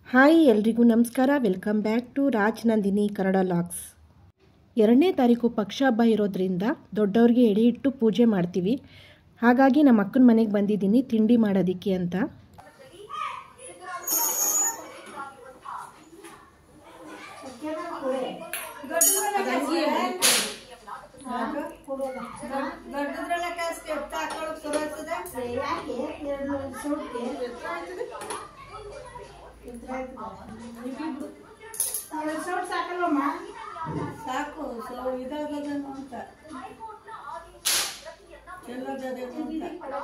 Hi ಎಲ್ರಿಗೂ ನಮಸ್ಕಾರ. Welcome back to Raj Nandini Kannada logs. 2ನೇ ತಾರೀಕು ಪಕ್ಷ ಹಬ್ಬ ಇರೋದ್ರಿಂದ ದೊಡ್ಡವ್ರಿಗೆ ಎಡೆ ಇಟ್ಟು ಪೂಜೆ ಮಾಡ್ತೀವಿ. ಹಾಗಾಗಿ ನಮ್ಮ ಅಕ್ಕನ ಮನೆಗೆ ಬಂದಿದ್ದೀನಿ ತಿಂಡಿ ಮಾಡೋದಕ್ಕೆ ಅಂತ. ಸಾಕು ಇದಾಗದೇನು ಅಂತ ಚೆಲ್ಲೋದೇನು ಅಂತ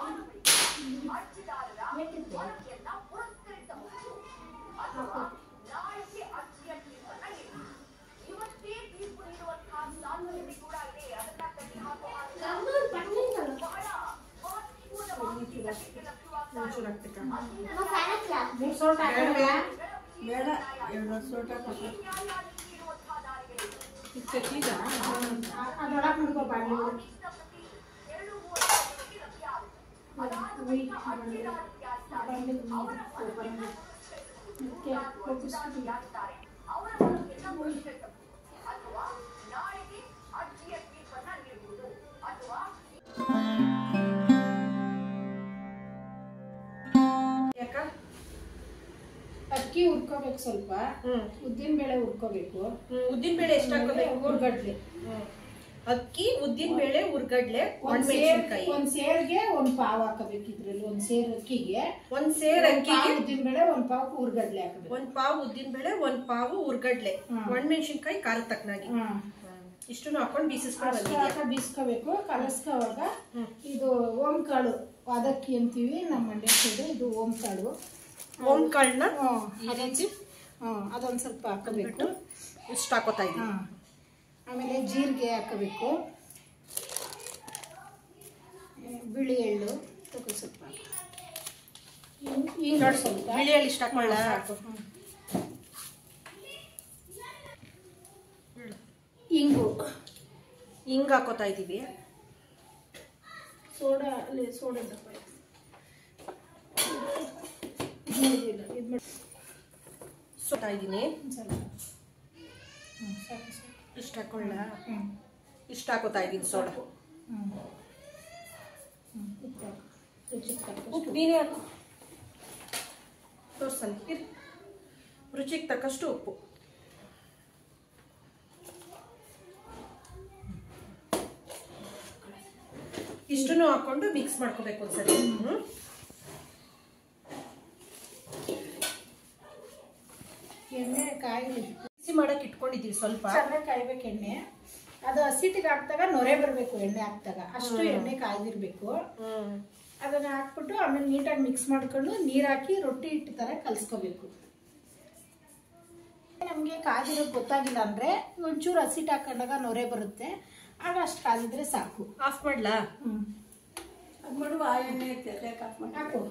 ಬೇಡ 2 ಸೋಟ ಅಕ್ಕಿ ಹುರ್ಕೋಬೇಕು, ಸ್ವಲ್ಪ ಉದ್ದಿನ ಬೇಳೆ ಹುರ್ಕೋಬೇಕು. ಉದ್ದಿನ ಬೇಳೆ ಎಷ್ಟು ಹಾಕೋಬೇಕು? ಹುರ್ಗಡ್ಲೆ, ಅಕ್ಕಿ, ಉದ್ದಿನ ಬೇಳೆ, ಹುರ್ಗಡ್ಲೆ, ಒಂದ್ ಸೇರ್ಗೆ 1 ಪಾವ್ ಹಾಕಬೇಕು. ಇದ್ರಲ್ಲಿ 1 ಸೇರ್ ಅಕ್ಕಿಗೆ 1 ಸೇರ್ ಅಕ್ಕಿಗೆ ಉದ್ದಿನ ಬೇಳೆ 1 ಪಾವ್ ಹುರ್ಗಡ್ಲೆ ಹಾಕಬೇಕು. 1 ಪಾವ್ ಉದ್ದಿನ ಬೇಳೆ, 1 ಪಾವ್ ಹುರ್ಗಡ್ಲೆ, ಒಣಮೆಣಸಿನಕಾಯಿ ಖಾರ ತಕ್ಕನಾಗಿ ಇಷ್ಟನ್ನು ಹಾಕೊಂಡು ಬೀಸ್ಕೋಬೇಕು. ಕಲಸ್ಕೋವಾಗ ಇದು ಓಂಕಾಳು ಅದಕ್ಕಿ ಅಂತೀವಿ ನಮ್ಮ ಮಂಡ್ಯ ಸೈಡು. ಇದು ಓಂಕಾಳು. ಓಂಕಾಳನ್ನ ಅದೊಂದು ಸ್ವಲ್ಪ ಹಾಕಬೇಕು. ಇಷ್ಟು ಹಾಕೋತಾ ಇದ್ದೀನಿ. ಆಮೇಲೆ ಜೀರಿಗೆ ಹಾಕಬೇಕು, ಬಿಳಿ ಎಳ್ಳು ಸ್ವಲ್ಪ, ಸ್ವಲ್ಪ ಬಿಳಿ ಎಳ್ಳು ಇಷ್ಟ ಹಾಕೊಳ್ಳ. ಹಿಂಗ್ ಹಾಕೋತಾ ಇದೀವಿ. ಸೋಡಾ ಸೋತಾ ಇದ್ದೀನಿ. ಇಷ್ಟ ಹಾಕೊಳ್ಳ. ಇಷ್ಟ ಹಾಕೋತಾ ಇದ್ದೀನಿ ಸೋಡಾ. ಉಪ್ಪು ನೀನೇ ಹಾಕು. ತೋರ್ಸಲ್ಲ, ರುಚಿಗೆ ತಕ್ಕಷ್ಟು ಉಪ್ಪು. ಇಷ್ಟನ್ನು ಹಾಕೊಂಡು ಮಿಕ್ಸ್ ಮಾಡ್ಕೋಬೇಕು ಒಂದ್ಸರಿ. ಎಣ್ಣೆ ಕಾಯಿಲಿ ಬಿಸಿ ಮಾಡಕ್ಕೆ ಇಟ್ಕೊಂಡಿದ್ದೀವಿ. ಸ್ವಲ್ಪ ಚೆನ್ನಾಗಿ ಕಾಯ್ಬೇಕು ಎಣ್ಣೆ. ಅದು ಹಸಿಟ್ಟಿಗೆ ಹಾಕ್ದಾಗ ನೊರೆ ಬರಬೇಕು. ಎಣ್ಣೆ ಹಾಕ್ದಾಗ ಅಷ್ಟು ಎಣ್ಣೆ ಕಾಯ್ದಿರ್ಬೇಕು. ಅದನ್ನ ಹಾಕ್ಬಿಟ್ಟು ಆಮೇಲೆ ನೀಟಾಗಿ ಮಿಕ್ಸ್ ಮಾಡ್ಕೊಂಡು ನೀರು ಹಾಕಿ ರೊಟ್ಟಿ ಹಿಟ್ಟು ಥರ ಕಲಿಸ್ಕೋಬೇಕು. ನಮಗೆ ಕಾದಿರೋದು ಗೊತ್ತಾಗಿಲ್ಲ ಅಂದರೆ ಒಂಚೂರು ಹಸಿಟ್ಟು ಹಾಕೊಂಡಾಗ ನೊರೆ ಬರುತ್ತೆ. ಆಗ ಅಷ್ಟು ಕಾದಿದ್ರೆ ಸಾಕು. ಆಫ್ ಮಾಡ್ಲಾ? ಅದು ಮಾಡುವ ಆ ಎಣ್ಣೆ ಹಾಕು ಹಾಕು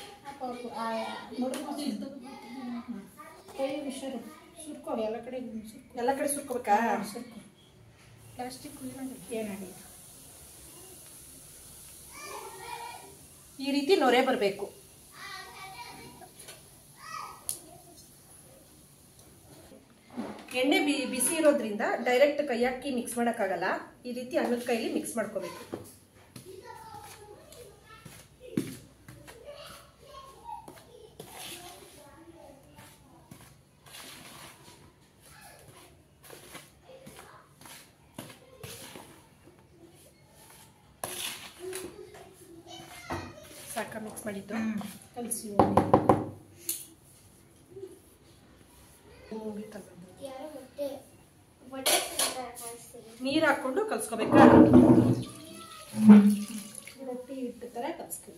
ಕೈ ವಿಷರು ಸುರ್ಕೋ. ಎಲ್ಲ ಕಡೆ ಸುರ್ಕೋಬೇಕಾ? ಸುರ್ಕೋ. ಪ್ಲಾಸ್ಟಿಕ್ ಏನಾಗಲ್ಲ. ಈ ರೀತಿ ನೊರೆ ಬರಬೇಕು. ಎಣ್ಣೆ ಬಿಸಿ ಇರೋದ್ರಿಂದ ಡೈರೆಕ್ಟ್ ಕೈ ಹಾಕಿ ಮಿಕ್ಸ್ ಮಾಡೋಕ್ಕಾಗಲ್ಲ. ಈ ರೀತಿ ಅನ್ನದ ಕೈಲಿ ಮಿಕ್ಸ್ ಮಾಡ್ಕೋಬೇಕು. ಸಾಕ ಮಿಕ್ಸ್ ಮಾಡಿದ್ದು ಕಲಿಸಿ ನೀರು ಹಾಕೊಂಡು ಕಲ್ಸ್ಕೋಬೇಕಾ? ರೊಟ್ಟಿ ಹಿಟ್ಟು ಥರ ಕಲಿಸ್ತೀವಿ.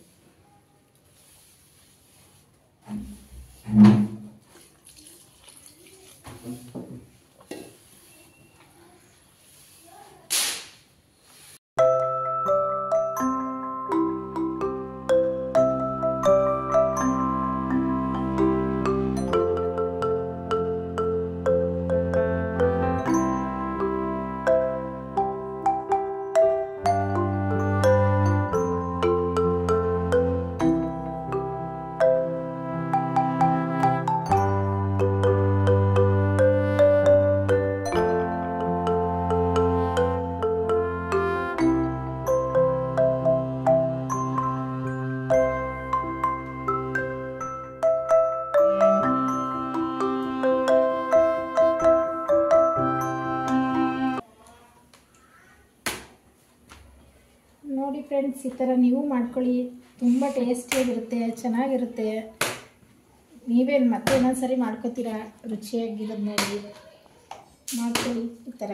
ನೋಡಿ ಫ್ರೆಂಡ್ಸ್, ಈ ಥರ ನೀವು ಮಾಡ್ಕೊಳ್ಳಿ, ತುಂಬ ಟೇಸ್ಟಿಯಾಗಿರುತ್ತೆ, ಚೆನ್ನಾಗಿರುತ್ತೆ. ನೀವೇನು ಮತ್ತೆ ಇನ್ನೊಂದು ಸರಿ ಮಾಡ್ಕೊತೀರಾ, ರುಚಿಯಾಗಿರೋದು ನೋಡಿ ಮಾಡ್ಕೊಳ್ಳಿ ಈ ಥರ.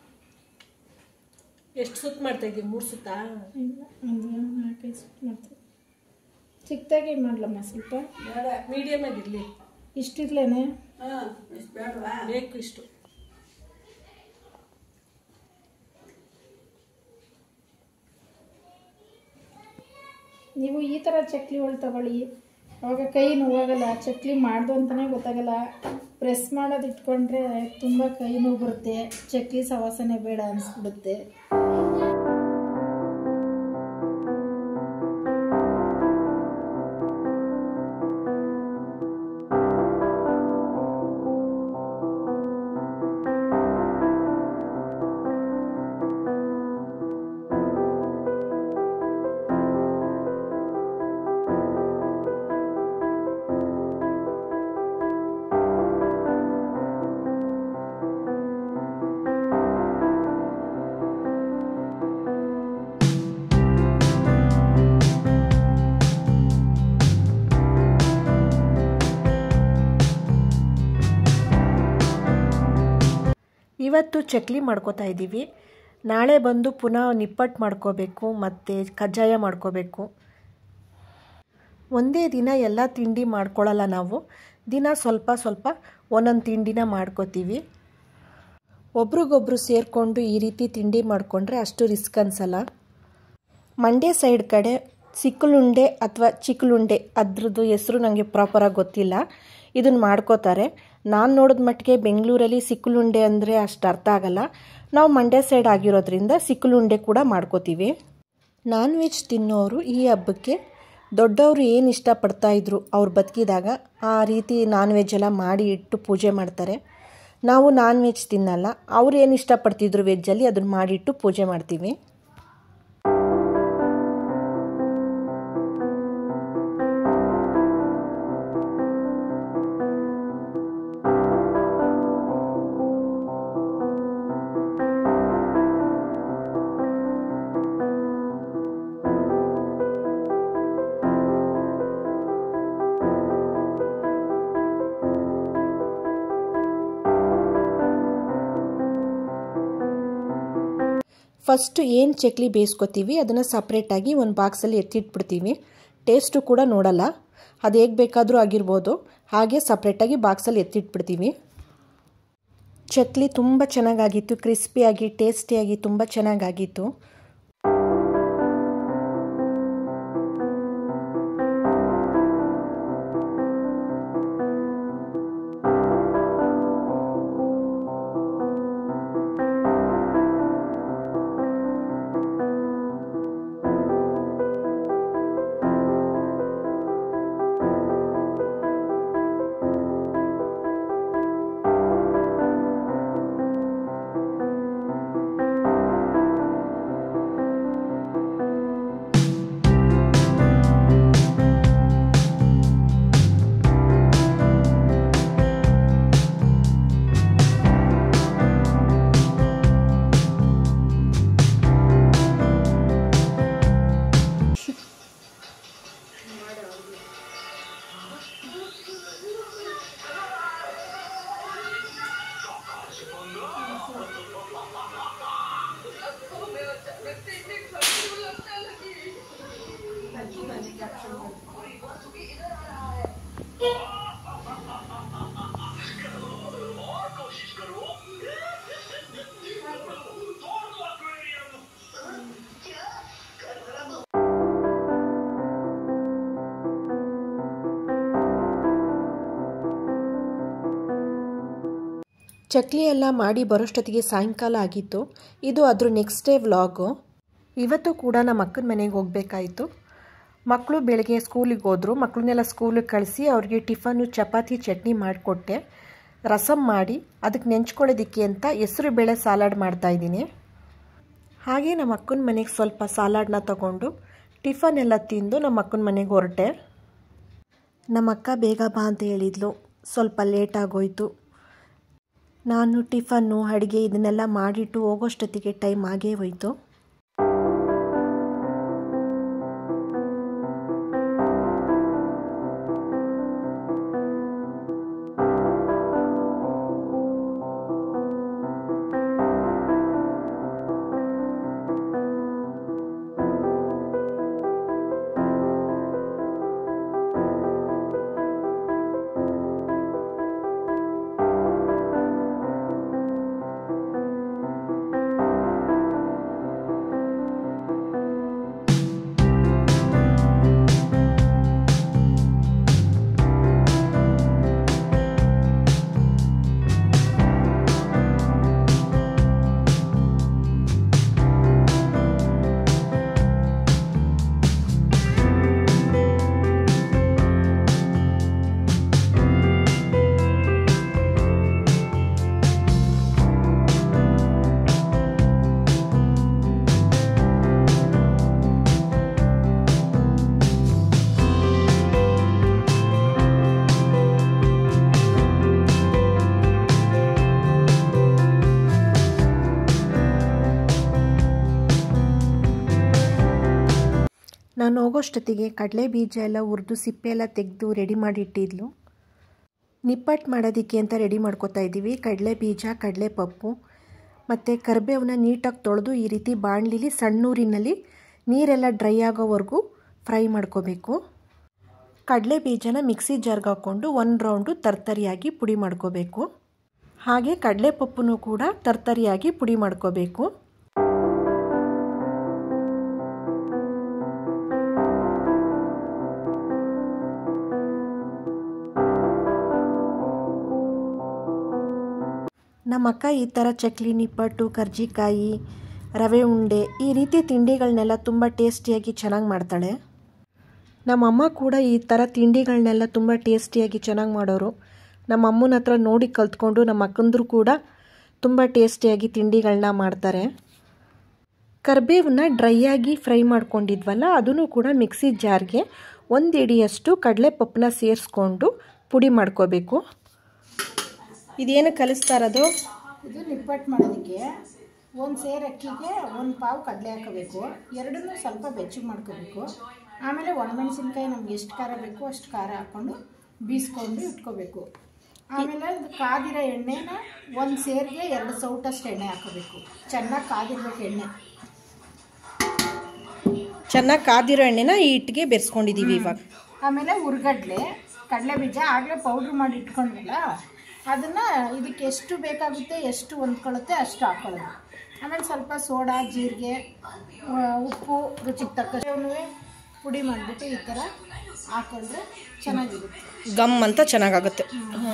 ಎಷ್ಟು ಸುತ್ತ ಮಾಡ್ತಾ ಇದ್ದೀವಿ? 3 ಸುತ್ತ? ಇಲ್ಲ, ಒಂದು 4-5 ಸುತ್ತು ಮಾಡ್ತೀವಿ. ಚಿಕ್ಕದಾಗಿ ಮಾಡಲಮ್ಮ, ಸ್ವಲ್ಪ ಬೇಡ, ಮೀಡಿಯಮ್ ಆಗಿರಲಿ. ಇಷ್ಟಿರ್ಲೇನೆ? ಹಾಂ, ಇಷ್ಟು ಬೇಡವಾ? ಬೇಕು ಇಷ್ಟು. ನೀವು ಈ ಥರ ಚಕ್ಲಿಗಳು ತಗೊಳ್ಳಿ, ಅವಾಗ ಕೈ ನೋವಾಗಲ್ಲ. ಚಕ್ಲಿ ಮಾಡ್ದು ಅಂತಲೇ ಗೊತ್ತಾಗಲ್ಲ. ಪ್ರೆಸ್ ಮಾಡೋದು ಇಟ್ಕೊಂಡ್ರೆ ತುಂಬ ಕೈ ನೋವು ಬರುತ್ತೆ, ಚಕ್ಲಿ ಸವಾಸನೆ ಬೇಡ ಅನಿಸ್ಬಿಡುತ್ತೆ. ಇವತ್ತು ಚಕ್ಲಿ ಮಾಡ್ಕೋತಾ ಇದ್ದೀವಿ. ನಾಳೆ ಬಂದು ಪುನಃ ನಿಪ್ಪಟ್ಟು ಮಾಡ್ಕೋಬೇಕು ಮತ್ತು ಕಜ್ಜಾಯ ಮಾಡ್ಕೋಬೇಕು. ಒಂದೇ ದಿನ ಎಲ್ಲ ತಿಂಡಿ ಮಾಡ್ಕೊಳ್ಳಲ್ಲ ನಾವು. ದಿನ ಸ್ವಲ್ಪ ಸ್ವಲ್ಪ ಒಂದೊಂದು ತಿಂಡಿನ ಮಾಡ್ಕೋತೀವಿ. ಒಬ್ರಿಗೊಬ್ರು ಸೇರಿಕೊಂಡು ಈ ರೀತಿ ತಿಂಡಿ ಮಾಡಿಕೊಂಡ್ರೆ ಅಷ್ಟು ರಿಸ್ಕ್ ಅನಿಸಲ್ಲ. ಮಂಡ್ಯ ಸೈಡ್ ಕಡೆ ಸಿಕ್ಕಲುಂಡೆ ಅಥವಾ ಚಿಕ್ಕಲುಂಡೆ, ಅದ್ರದ್ದು ಹೆಸರು ನನಗೆ ಪ್ರಾಪರಾಗಿ ಗೊತ್ತಿಲ್ಲ, ಇದನ್ನು ಮಾಡ್ಕೋತಾರೆ. ನಾನು ನೋಡಿದ ಮಟ್ಟಿಗೆ ಬೆಂಗಳೂರಲ್ಲಿ ಸಿಕ್ಕಲುಂಡೆ ಅಂದರೆ ಅಷ್ಟು ಅರ್ಥ ಆಗಲ್ಲ. ನಾವು ಮಂಡ್ಯ ಸೈಡ್ ಆಗಿರೋದ್ರಿಂದ ಸಿಕ್ಕಲುಂಡೆ ಕೂಡ ಮಾಡ್ಕೋತೀವಿ. ನಾನ್ ವೆಜ್ ತಿನ್ನೋರು ಈ ಹಬ್ಬಕ್ಕೆ ದೊಡ್ಡವರು ಏನು ಇಷ್ಟಪಡ್ತಾಯಿದ್ರು ಅವ್ರು ಬದುಕಿದಾಗ ಆ ರೀತಿ ನಾನ್ ವೆಜ್ ಎಲ್ಲ ಮಾಡಿ ಇಟ್ಟು ಪೂಜೆ ಮಾಡ್ತಾರೆ. ನಾವು ನಾನ್ ವೆಜ್ ತಿನ್ನಲ್ಲ, ಅವ್ರು ಏನು ಇಷ್ಟಪಡ್ತಿದ್ರು ವೆಜ್ಜಲ್ಲಿ ಅದನ್ನು ಮಾಡಿಟ್ಟು ಪೂಜೆ ಮಾಡ್ತೀವಿ. ಫಸ್ಟು ಏನು ಚಕ್ಲಿ ಬೇಯಿಸ್ಕೊತೀವಿ ಅದನ್ನು ಸಪ್ರೇಟಾಗಿ ಒಂದು ಬಾಕ್ಸಲ್ಲಿ ಎತ್ತಿಟ್ಬಿಡ್ತೀವಿ. ಟೇಸ್ಟು ಕೂಡ ನೋಡಲ್ಲ, ಅದು ಹೇಗೆ ಬೇಕಾದರೂ ಆಗಿರ್ಬೋದು, ಹಾಗೆ ಸಪ್ರೇಟಾಗಿ ಬಾಕ್ಸಲ್ಲಿ ಎತ್ತಿಟ್ಬಿಡ್ತೀವಿ. ಚಕ್ಲಿ ತುಂಬ ಚೆನ್ನಾಗಾಗಿತ್ತು, ಕ್ರಿಸ್ಪಿಯಾಗಿ ಟೇಸ್ಟಿಯಾಗಿ ತುಂಬ ಚೆನ್ನಾಗಾಗಿತ್ತು. ಚಕ್ಲಿ ಎಲ್ಲ ಮಾಡಿ ಬರೋಷ್ಟೊತ್ತಿಗೆ ಸಾಯಂಕಾಲ ಆಗಿತ್ತು. ಇದು ಅದ್ರ ನೆಕ್ಸ್ಟ್ ಡೇ ವ್ಲಾಗು. ಇವತ್ತು ಕೂಡ ನಮ್ಮ ಅಕ್ಕನ ಮನೆಗೆ ಹೋಗಬೇಕಾಯಿತು. ಮಕ್ಕಳು ಬೆಳಗ್ಗೆ ಸ್ಕೂಲಿಗೆ ಹೋದರು. ಮಕ್ಕಳನ್ನೆಲ್ಲ ಸ್ಕೂಲಿಗೆ ಕಳಿಸಿ ಅವ್ರಿಗೆ ಟಿಫನ್ನು ಚಪಾತಿ ಚಟ್ನಿ ಮಾಡಿಕೊಟ್ಟೆ. ರಸಮ್ ಮಾಡಿ ಅದಕ್ಕೆ ನೆಂಚ್ಕೊಳ್ಳೋದಕ್ಕೆ ಅಂತ ಹೆಸರು ಬೇಳೆ ಸಾಲಾಡ್ ಮಾಡ್ತಾಯಿದ್ದೀನಿ. ಹಾಗೆ ನಮ್ಮ ಅಕ್ಕನ ಮನೆಗೆ ಸ್ವಲ್ಪ ಸಾಲಾಡನ್ನ ತಗೊಂಡು ಟಿಫನ್ ಎಲ್ಲ ತಿಂದು ನಮ್ಮ ಅಕ್ಕನ ಮನೆಗೆ ಹೊರಟೆ. ನಮ್ಮ ಅಕ್ಕ ಬೇಗ ಬಾ ಅಂತ ಹೇಳಿದ್ಲು, ಸ್ವಲ್ಪ ಲೇಟ್ ಆಗೋಯ್ತು. ನಾನು ಟಿಫನ್ನು ಅಡುಗೆ ಇದನ್ನೆಲ್ಲ ಮಾಡಿಟ್ಟು ಹೋಗೋಷ್ಟೊತ್ತಿಗೆ ಟೈಮ್ ಆಗೇ ಹೋಯಿತು. ನಾನು ಹೋಗೋಷ್ಟೊತ್ತಿಗೆ ಕಡಲೆ ಬೀಜ ಎಲ್ಲ ಹುರಿದು ಸಿಪ್ಪೆ ಎಲ್ಲ ತೆಗೆದು ರೆಡಿ ಮಾಡಿಟ್ಟಿದ್ಲು. ನಿಪ್ಪಟ್ಟು ಮಾಡೋದಕ್ಕೆ ಅಂತ ರೆಡಿ ಮಾಡ್ಕೊತಾ ಇದ್ದೀವಿ. ಕಡಲೆ ಬೀಜ, ಕಡಲೆ ಪಪ್ಪು ಮತ್ತು ಕರಿಬೇವನ್ನ ನೀಟಾಗಿ ತೊಳೆದು ಈ ರೀತಿ ಬಾಣಲಿಲಿ ಸಣ್ಣೂರಿನಲ್ಲಿ ನೀರೆಲ್ಲ ಡ್ರೈ ಆಗೋವರೆಗೂ ಫ್ರೈ ಮಾಡ್ಕೋಬೇಕು. ಕಡಲೆ ಬೀಜನ ಮಿಕ್ಸಿ ಜಾರ್ಗೆ ಹಾಕ್ಕೊಂಡು 1 ರೌಂಡು ತರ್ತರಿಯಾಗಿ ಪುಡಿ ಮಾಡ್ಕೋಬೇಕು. ಹಾಗೆ ಕಡಲೆ ಪಪ್ಪನ್ನು ಕೂಡ ತರ್ತರಿಯಾಗಿ ಪುಡಿ ಮಾಡ್ಕೋಬೇಕು. ನಮ್ಮ ಅಕ್ಕ ಈ ಥರ ಚಕ್ಲಿ, ನಿಪ್ಪಟ್ಟು, ಕರ್ಜಿಕಾಯಿ, ರವೆ ಉಂಡೆ ಈ ರೀತಿ ತಿಂಡಿಗಳನ್ನೆಲ್ಲ ತುಂಬ ಟೇಸ್ಟಿಯಾಗಿ ಚೆನ್ನಾಗಿ ಮಾಡ್ತಾಳೆ. ನಮ್ಮಮ್ಮ ಕೂಡ ಈ ಥರ ತಿಂಡಿಗಳನ್ನೆಲ್ಲ ತುಂಬ ಟೇಸ್ಟಿಯಾಗಿ ಚೆನ್ನಾಗಿ ಮಾಡೋರು. ನಮ್ಮ ಅಮ್ಮನ ಹತ್ರ ನೋಡಿ ಕಲ್ತ್ಕೊಂಡು ನಮ್ಮ ಅಕ್ಕಂದ್ರು ಕೂಡ ತುಂಬ ಟೇಸ್ಟಿಯಾಗಿ ತಿಂಡಿಗಳನ್ನ ಮಾಡ್ತಾರೆ. ಕರಿಬೇವನ್ನ ಡ್ರೈಯಾಗಿ ಫ್ರೈ ಮಾಡ್ಕೊಂಡಿದ್ವಲ್ಲ, ಅದನ್ನು ಕೂಡ ಮಿಕ್ಸಿ ಜಾರ್ಗೆ 1 ಹಿಡಿಯಷ್ಟು ಕಡಲೆಪಪ್ಪನ್ನ ಸೇರಿಸ್ಕೊಂಡು ಪುಡಿ ಮಾಡ್ಕೋಬೇಕು. ಇದೇನು ಕಲಿಸ್ತಾ ಇರೋದು? ಇದು ನಿಪ್ಪಟ್ಟು ಮಾಡೋದಕ್ಕೆ 1 ಸೇರು ಅಕ್ಕಿಗೆ 1 ಪಾವು ಕಡಲೆ ಹಾಕೋಬೇಕು. ಎರಡನ್ನೂ ಸ್ವಲ್ಪ ಬೆಚ್ಚಗೆ ಮಾಡ್ಕೋಬೇಕು. ಆಮೇಲೆ ಒಣಮೆಣಸಿನ್ಕಾಯಿ ನಮ್ಗೆ ಎಷ್ಟು ಖಾರ ಬೇಕು ಅಷ್ಟು ಖಾರ ಹಾಕ್ಕೊಂಡು ಬೀಸ್ಕೊಂಡು ಇಟ್ಕೋಬೇಕು. ಆಮೇಲೆ ಕಾದಿರೋ ಎಣ್ಣೆನ 1 ಸೇರಿಗೆ 2 ಸೌಟಷ್ಟು ಎಣ್ಣೆ ಹಾಕೋಬೇಕು. ಚೆನ್ನಾಗಿ ಕಾದಿರ್ಬೇಕು ಎಣ್ಣೆ. ಚೆನ್ನಾಗಿ ಕಾದಿರೋ ಎಣ್ಣೆನ ಈ ಹಿಟ್ಟಿಗೆ ಬೆರೆಸ್ಕೊಂಡಿದ್ದೀವಿ ಇವಾಗ. ಆಮೇಲೆ ಹುರ್ಗಡ್ಲೆ, ಕಡಲೆ ಬೀಜ ಆಗಲೇ ಪೌಡ್ರ್ ಮಾಡಿ ಇಟ್ಕೊಂಡ್ವಲ್ಲ, ಅದನ್ನು ಇದಕ್ಕೆ ಎಷ್ಟು ಬೇಕಾಗುತ್ತೆ, ಎಷ್ಟು ಹೊಂದ್ಕೊಳ್ಳುತ್ತೆ ಅಷ್ಟು ಹಾಕ್ಕೊಳ್ಳೋದು. ಆಮೇಲೆ ಸ್ವಲ್ಪ ಸೋಡಾ, ಜೀರಿಗೆ, ಉಪ್ಪು ರುಚಿಗೆ ತಕ್ಕಷ್ಟು ಪುಡಿ ಮಾಡಿಬಿಟ್ಟು ಈ ಥರ ಹಾಕೊಂಡ್ರೆ ಚೆನ್ನಾಗಿರುತ್ತೆ. ಗಮ್ ಅಂತ ಚೆನ್ನಾಗಾಗುತ್ತೆ.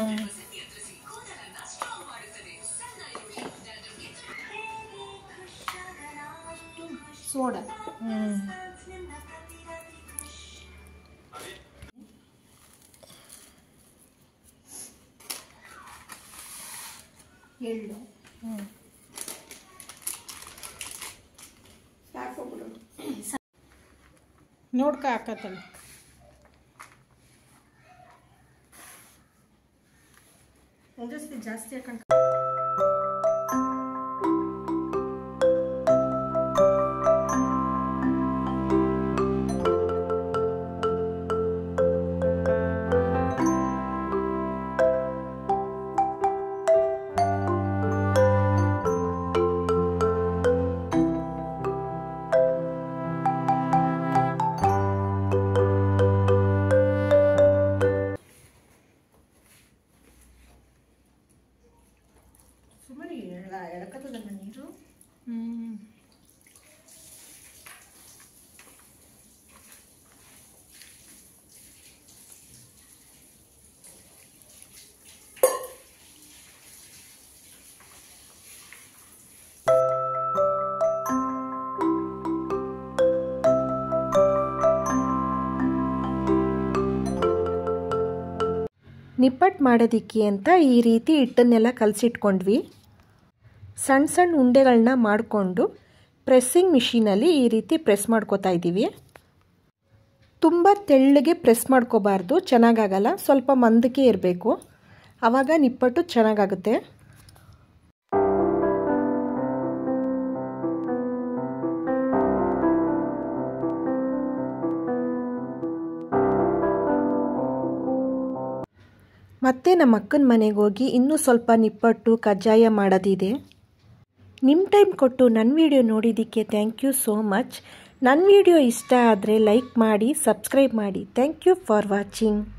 ಸೋಡಾ, ಎಳ್ಳು, ನೋಡ್ಕ ಹಾಕತ್ತಲ್ಲ. ಜಾಸ್ತಿ ಹಾಕೊಂಡು ಎಳಕತ್ತದಲ್ಲ ನೀರು. ನಿಪ್ಪಟ್ಟು ಮಾಡೋದಕ್ಕೆ ಅಂತ ಈ ರೀತಿ ಹಿಟ್ಟನ್ನೆಲ್ಲ ಕಲಸಿಟ್ಕೊಂಡ್ವಿ. ಸಣ್ಣ ಸಣ್ಣ ಉಂಡೆಗಳನ್ನ ಮಾಡಿಕೊಂಡು ಪ್ರೆಸ್ಸಿಂಗ್ ಮಿಷಿನಲ್ಲಿ ಈ ರೀತಿ ಪ್ರೆಸ್ ಮಾಡ್ಕೋತಾ ಇದ್ದೀವಿ. ತುಂಬ ತೆಳ್ಳಗೆ ಪ್ರೆಸ್ ಮಾಡ್ಕೋಬಾರ್ದು, ಚೆನ್ನಾಗಾಗಲ್ಲ. ಸ್ವಲ್ಪ ಮಂದಕ್ಕೆ ಇರಬೇಕು, ಆವಾಗ ನಿಪ್ಪಟ್ಟು ಚೆನ್ನಾಗಾಗುತ್ತೆ. ಮತ್ತೆ ನಮ್ಮ ಅಕ್ಕನ ಮನೆಗೆ ಹೋಗಿ ಇನ್ನೂ ಸ್ವಲ್ಪ ನಿಪ್ಪಟ್ಟು ಕಜ್ಜಾಯ ಮಾಡೋದಿದೆ. ನಿಮ್ಮ ಟೈಮ್ ಕೊಟ್ಟು ನನ್ನ ವಿಡಿಯೋ ನೋಡಿದ್ದಕ್ಕೆ ಥ್ಯಾಂಕ್ ಯು ಸೋ ಮಚ್. ನನ್ನ ವಿಡಿಯೋ ಇಷ್ಟ ಆದರೆ ಲೈಕ್ ಮಾಡಿ, ಸಬ್ಸ್ಕ್ರೈಬ್ ಮಾಡಿ. Thank you for watching.